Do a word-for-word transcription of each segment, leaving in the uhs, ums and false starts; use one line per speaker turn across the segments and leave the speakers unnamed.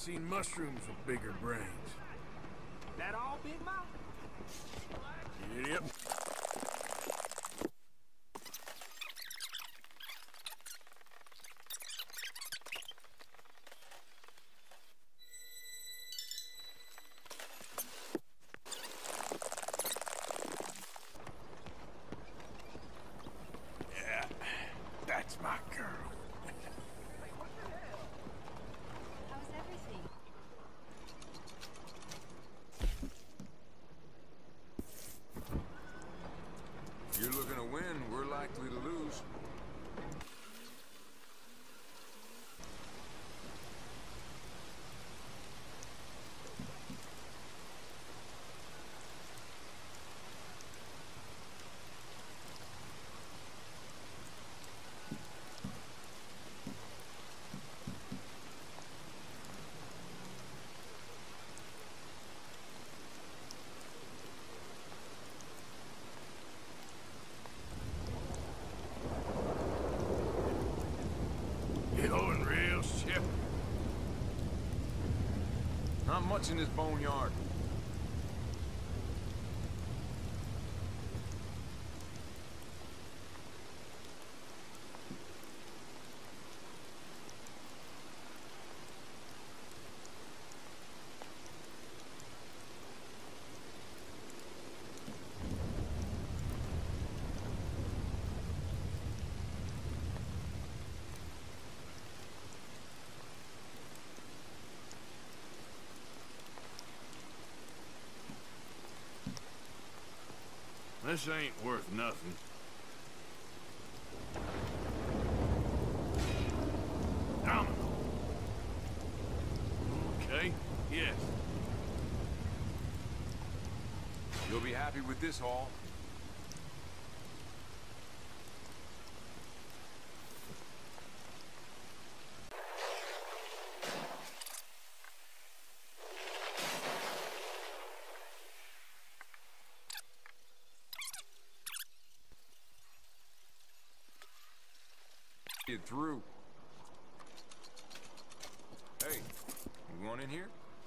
seen mushrooms with bigger brains.
That all, Big Mouth?
Yep. Yeah, that's my girl.
How's everything?
If you're looking to win, we're likely to lose.
Going real ship.
Not much in this boneyard.
This ain't worth nothing. Domino. Okay, yes.
You'll be happy with this haul. Get through. Hey, you want in here?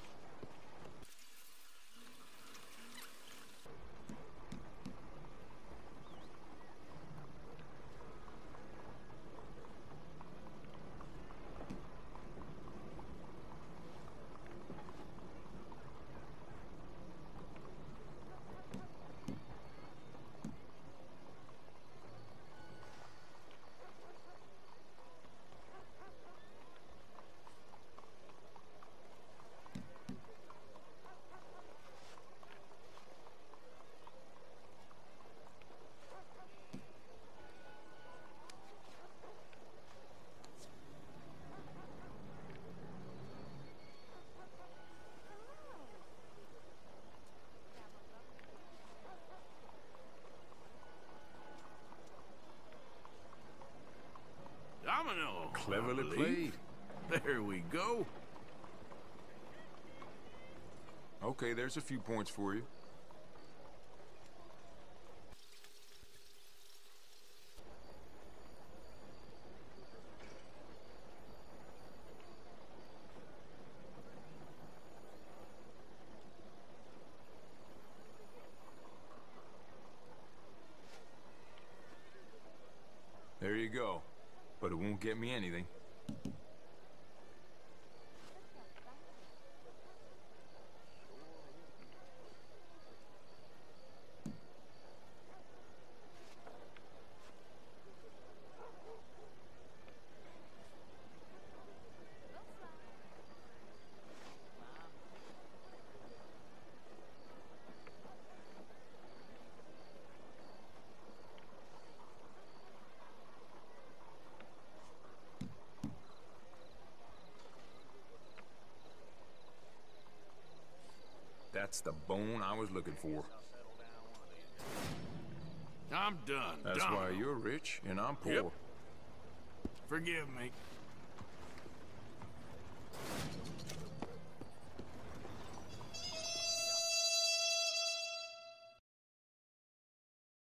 Domino.
Cleverly
I
played.
believe. There we go.
Okay, there's a few points for you. There you go. But it won't get me anything. That's the bone I was looking for.
I'm done.
That's
Domino.
why you're rich and I'm poor.
Yep. Forgive me.